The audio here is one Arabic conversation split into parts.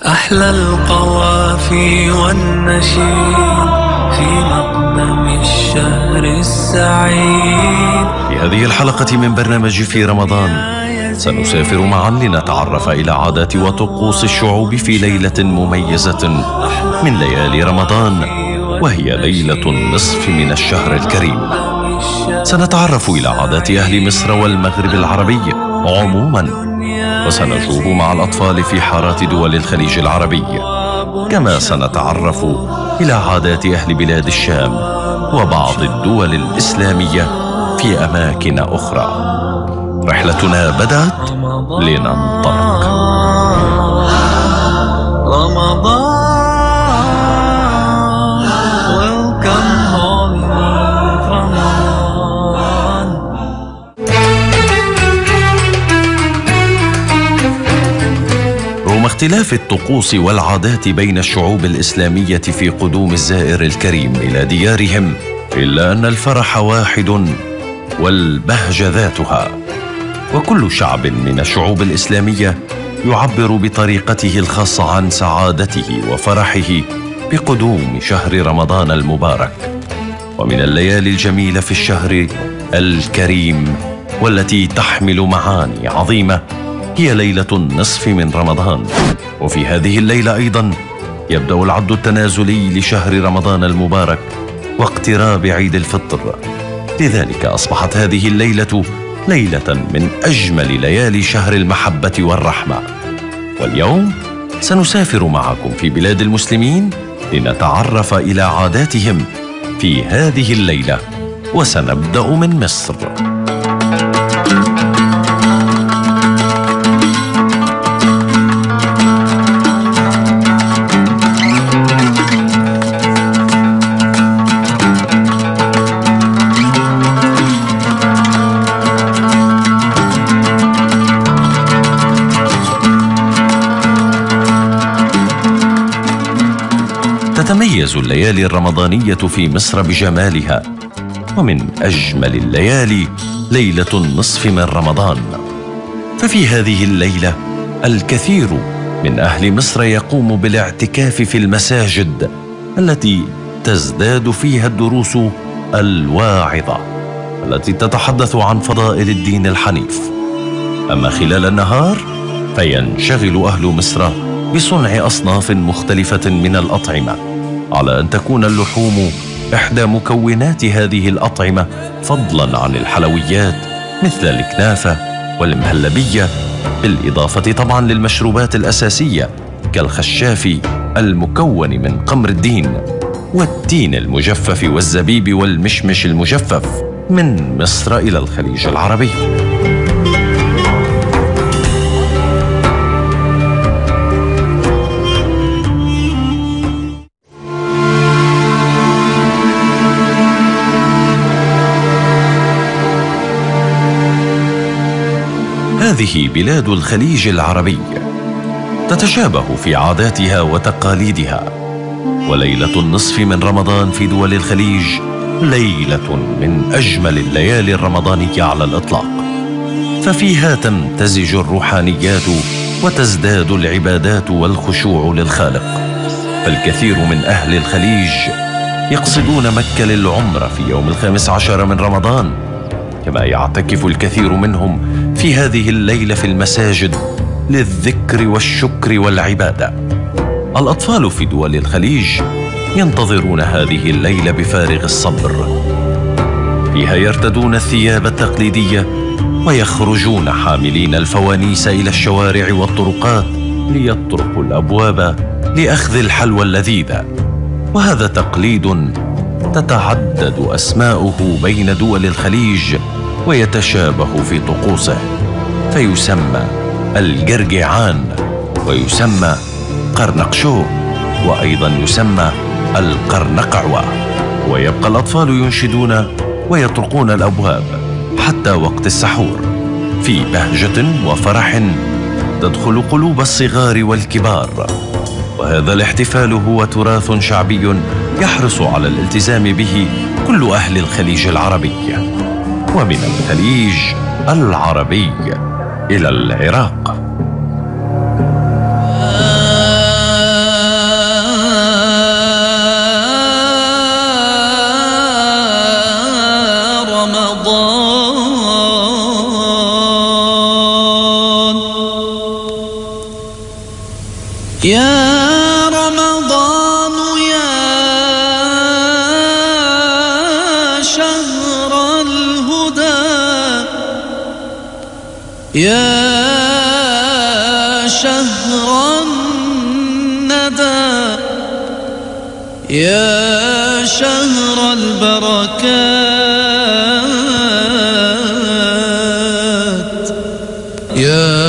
أحلى القوافي والنشيد في مقدم الشهر السعيد. في هذه الحلقة من برنامج في رمضان سنسافر معا لنتعرف إلى عادات وطقوس الشعوب في ليلة مميزة من ليالي رمضان، وهي ليلة النصف من الشهر الكريم. سنتعرف إلى عادات أهل مصر والمغرب العربي عموما، وسنشوف مع الأطفال في حارات دول الخليج العربي، كما سنتعرف إلى عادات أهل بلاد الشام وبعض الدول الإسلامية في أماكن أخرى. رحلتنا بدأت، لننطلق. رمضان welcome home رمضان. رغم اختلاف الطقوس والعادات بين الشعوب الإسلامية في قدوم الزائر الكريم إلى ديارهم، إلا أن الفرح واحد والبهجة ذاتها، وكل شعب من الشعوب الإسلامية يعبر بطريقته الخاصة عن سعادته وفرحه بقدوم شهر رمضان المبارك. ومن الليالي الجميلة في الشهر الكريم والتي تحمل معاني عظيمة هي ليلة النصف من رمضان. وفي هذه الليلة أيضا يبدأ العد التنازلي لشهر رمضان المبارك واقتراب عيد الفطر. لذلك أصبحت هذه الليلة ليلة من أجمل ليالي شهر المحبة والرحمة. واليوم سنسافر معكم في بلاد المسلمين لنتعرف إلى عاداتهم في هذه الليلة، وسنبدأ من مصر. تتميز الليالي الرمضانية في مصر بجمالها، ومن أجمل الليالي ليلة النصف من رمضان. ففي هذه الليلة الكثير من أهل مصر يقوم بالاعتكاف في المساجد التي تزداد فيها الدروس الواعظة التي تتحدث عن فضائل الدين الحنيف. أما خلال النهار فينشغل أهل مصر بصنع أصناف مختلفة من الأطعمة، على أن تكون اللحوم إحدى مكونات هذه الأطعمة، فضلا عن الحلويات مثل الكنافة والمهلبية، بالإضافة طبعا للمشروبات الأساسية كالخشاف المكون من قمر الدين والتين المجفف والزبيب والمشمش المجفف من مصر إلى الخليج العربي. هذه بلاد الخليج العربي تتشابه في عاداتها وتقاليدها، وليلة النصف من رمضان في دول الخليج ليلة من أجمل الليالي الرمضانية على الإطلاق، ففيها تمتزج الروحانيات وتزداد العبادات والخشوع للخالق. فالكثير من أهل الخليج يقصدون مكة للعمرة في يوم 15 من رمضان، كما يعتكف الكثير منهم في هذه الليلة في المساجد للذكر والشكر والعبادة. الأطفال في دول الخليج ينتظرون هذه الليلة بفارغ الصبر، فيها يرتدون الثياب التقليدية ويخرجون حاملين الفوانيس إلى الشوارع والطرقات ليطرقوا الأبواب لأخذ الحلوى اللذيذة. وهذا تقليد تتعدد أسماؤه بين دول الخليج ويتشابه في طقوسه، فيسمى الجرجعان، ويسمى قرنقشو، وأيضا يسمى القرنقعوة. ويبقى الأطفال ينشدون ويطرقون الأبواب حتى وقت السحور في بهجة وفرح تدخل قلوب الصغار والكبار. وهذا الاحتفال هو تراث شعبي يحرص على الالتزام به كل أهل الخليج العربي، ومن الخليج العربي إلى العراق. يا رمضان يا شهر الهدى، يا شهر الندى، يا شهر البركات، يا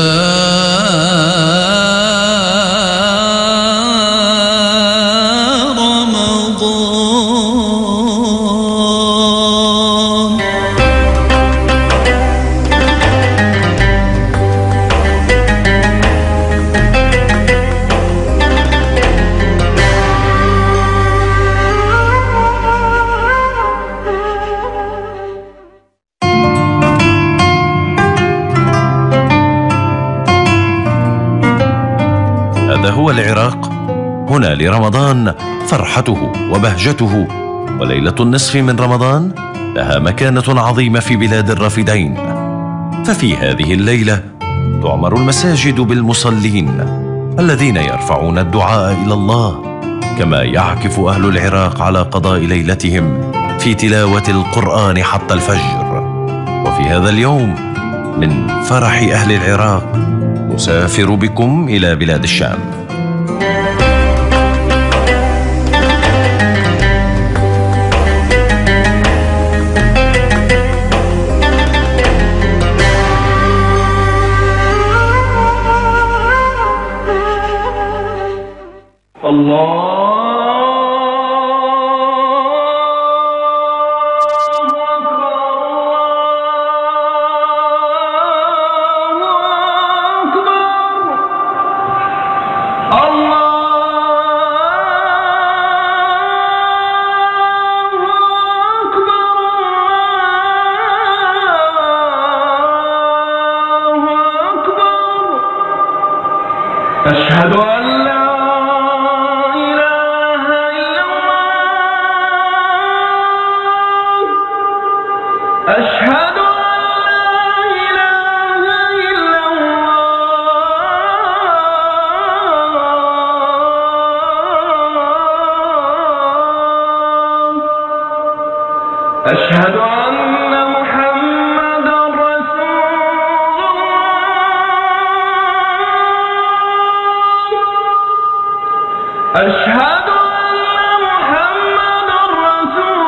هذا هو العراق. هنا لرمضان فرحته وبهجته، وليلة النصف من رمضان لها مكانة عظيمة في بلاد الرافدين. ففي هذه الليلة تعمر المساجد بالمصلين الذين يرفعون الدعاء إلى الله، كما يعكف أهل العراق على قضاء ليلتهم في تلاوة القرآن حتى الفجر. وفي هذا اليوم من فرح أهل العراق نسافر بكم إلى بلاد الشام. أشهد أن لا إله إلا الله، أشهد أن لا إله إلا الله، أشهد أن محمدا رسول الله، أشهد أن محمدا رسول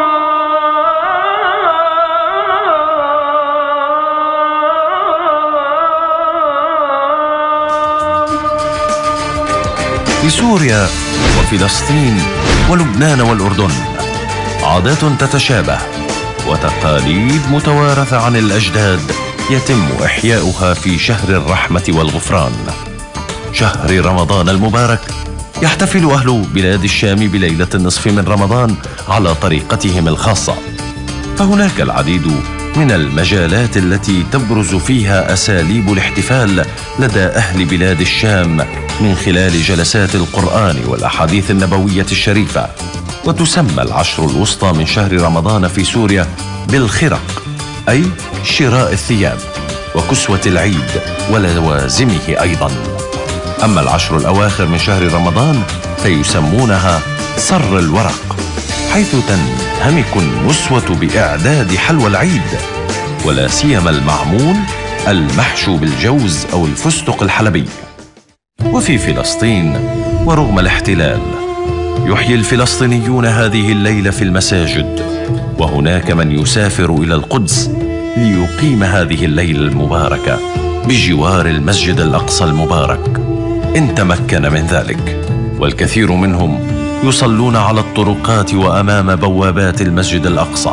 الله. في سوريا وفلسطين ولبنان والأردن عادات تتشابه وتقاليد متوارثة عن الأجداد يتم إحياؤها في شهر الرحمة والغفران، شهر رمضان المبارك. يحتفل أهل بلاد الشام بليلة النصف من رمضان على طريقتهم الخاصة، فهناك العديد من المجالات التي تبرز فيها أساليب الاحتفال لدى أهل بلاد الشام من خلال جلسات القرآن والأحاديث النبوية الشريفة. وتسمى العشر الوسطى من شهر رمضان في سوريا بالخرق، أي شراء الثياب وكسوة العيد ولوازمه أيضا. أما العشر الأواخر من شهر رمضان فيسمونها صر الورق، حيث تنهمك النسوة بإعداد حلوى العيد، ولا سيما المعمول المحشو بالجوز أو الفستق الحلبي. وفي فلسطين ورغم الاحتلال يحيي الفلسطينيون هذه الليلة في المساجد، وهناك من يسافر إلى القدس ليقيم هذه الليلة المباركة بجوار المسجد الأقصى المبارك إن تمكن من ذلك. والكثير منهم يصلون على الطرقات وأمام بوابات المسجد الأقصى.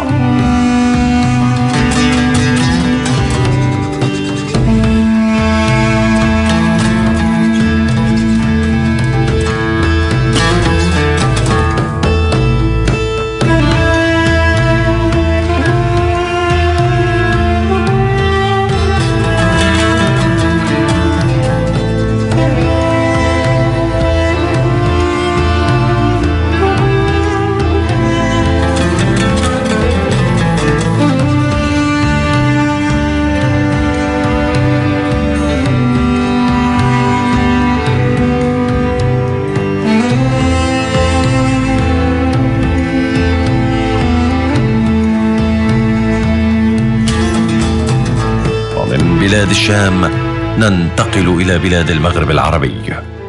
بلاد الشام ننتقل إلى بلاد المغرب العربي.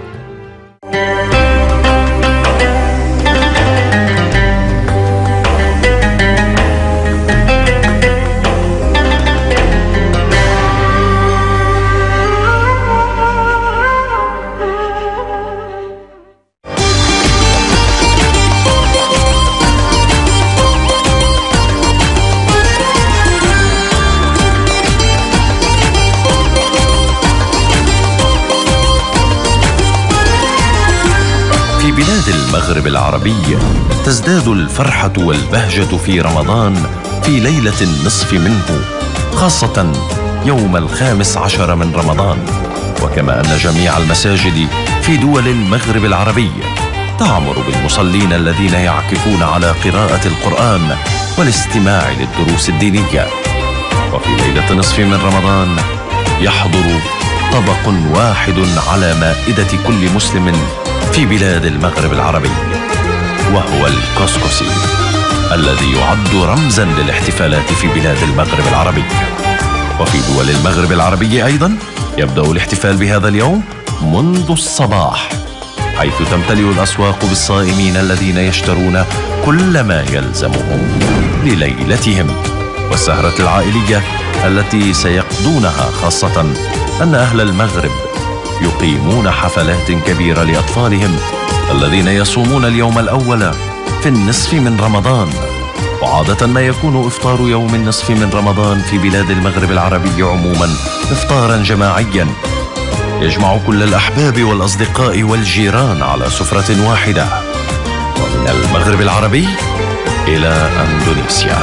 في بلاد المغرب العربي تزداد الفرحة والبهجة في رمضان في ليلة النصف منه، خاصة يوم 15 من رمضان. وكما أن جميع المساجد في دول المغرب العربي تعمر بالمصلين الذين يعكفون على قراءة القرآن والاستماع للدروس الدينية. وفي ليلة نصف من رمضان يحضر طبق واحد على مائدة كل مسلم في بلاد المغرب العربي، وهو الكسكسي الذي يعد رمزا للاحتفالات في بلاد المغرب العربي. وفي دول المغرب العربي أيضا يبدأ الاحتفال بهذا اليوم منذ الصباح، حيث تمتلئ الأسواق بالصائمين الذين يشترون كل ما يلزمهم لليلتهم والسهرة العائلية التي سيقضونها، خاصة أن أهل المغرب يقيمون حفلات كبيرة لأطفالهم الذين يصومون اليوم الأول في النصف من رمضان. وعادة ما يكون إفطار يوم النصف من رمضان في بلاد المغرب العربي عموما إفطارا جماعيا يجمع كل الأحباب والأصدقاء والجيران على سفرة واحدة. ومن المغرب العربي إلى أندونيسيا.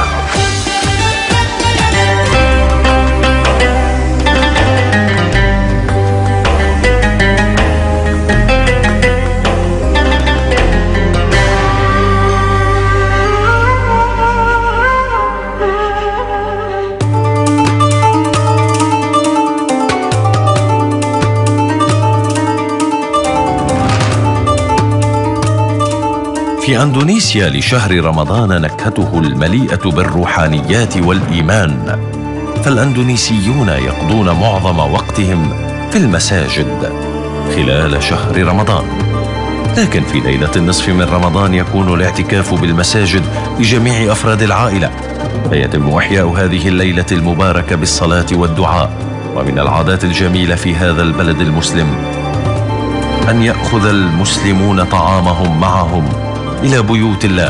في أندونيسيا لشهر رمضان نكهته المليئة بالروحانيات والإيمان، فالأندونيسيون يقضون معظم وقتهم في المساجد خلال شهر رمضان. لكن في ليلة النصف من رمضان يكون الاعتكاف بالمساجد لجميع أفراد العائلة، فيتم إحياء هذه الليلة المباركة بالصلاة والدعاء. ومن العادات الجميلة في هذا البلد المسلم أن يأخذ المسلمون طعامهم معهم إلى بيوت الله.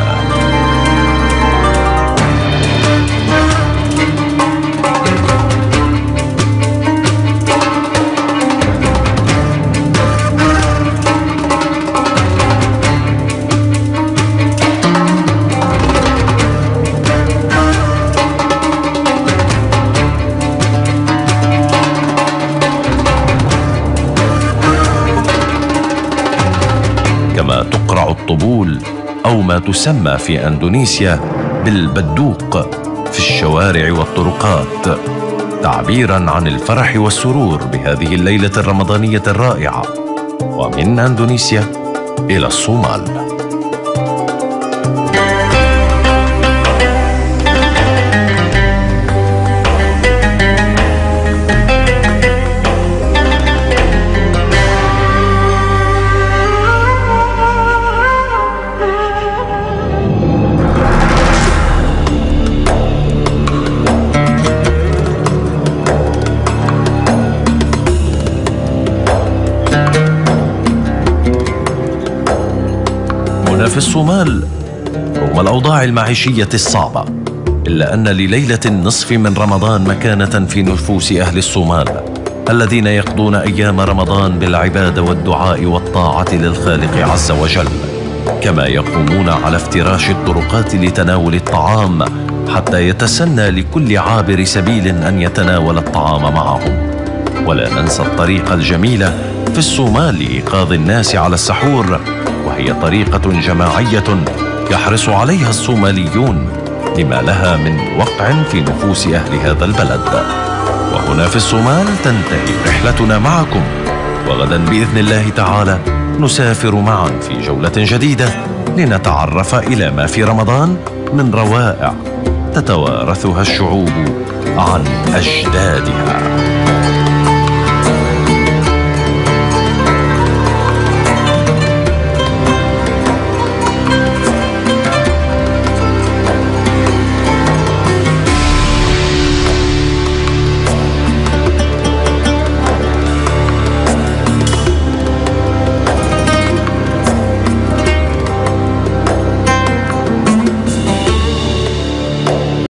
كما تقرع الطبول أو ما تسمى في أندونيسيا بالبدوق في الشوارع والطرقات، تعبيرا عن الفرح والسرور بهذه الليلة الرمضانية الرائعة. ومن أندونيسيا إلى الصومال. في الصومال رغم الأوضاع المعيشية الصعبة، إلا أن لليلة النصف من رمضان مكانة في نفوس أهل الصومال الذين يقضون أيام رمضان بالعبادة والدعاء والطاعة للخالق عز وجل، كما يقومون على افتراش الطرقات لتناول الطعام حتى يتسنى لكل عابر سبيل أن يتناول الطعام معهم. ولا ننسى الطريقة الجميلة في الصومال لإيقاظ الناس على السحور، وهي طريقة جماعية يحرص عليها الصوماليون لما لها من وقع في نفوس أهل هذا البلد. وهنا في الصومال تنتهي رحلتنا معكم، وغدا بإذن الله تعالى نسافر معا في جولة جديدة لنتعرف إلى ما في رمضان من روائع تتوارثها الشعوب عن أجدادها.